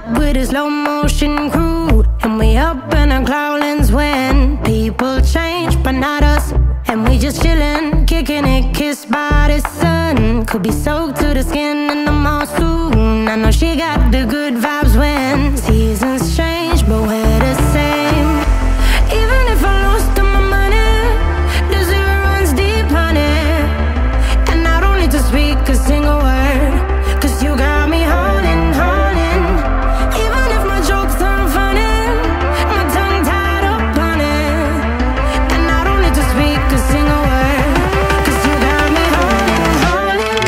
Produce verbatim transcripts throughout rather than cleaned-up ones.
with a slow motion crew, and we up in our clouds when people change, but not us. And we just chillin', kicking it, kissed by the sun. Could be soaked to the skin in the mall soon. I know she got the good vibes when seasons change, but we're the same. Even if I lost all my money, the zero runs deep, honey. And I don't need to speak a single word, cause you got me holding, holding. Even if my jokes aren't funny, my tongue tied up on it. And I don't need to speak a single word, cause you got me holding, holding.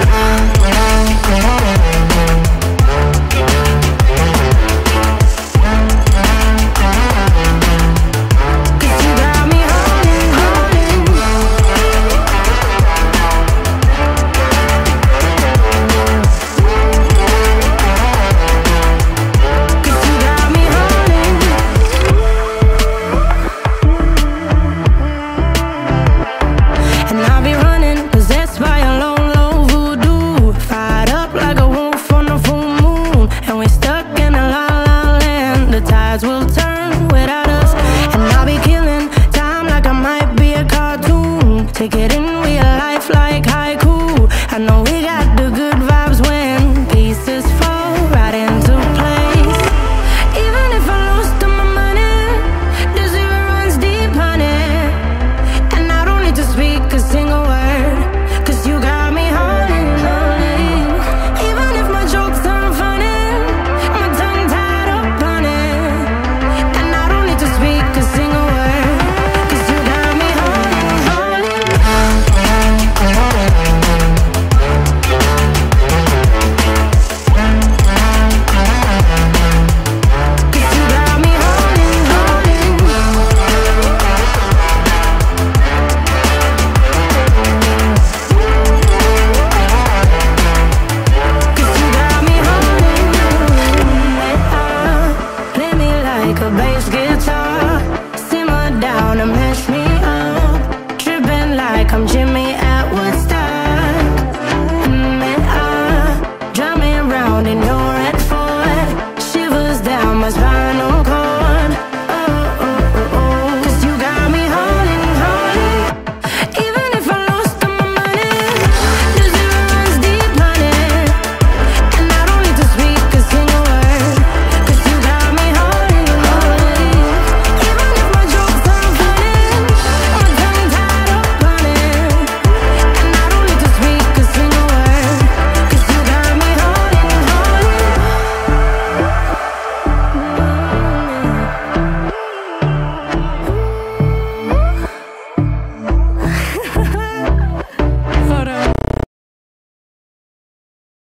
Cause you got me holding, holding. Cause you got me holding. And I'll be running, possessed by a low, low voodoo. Fired up like a wolf on a full moon, and we're stuck in a la la land. The tides will turn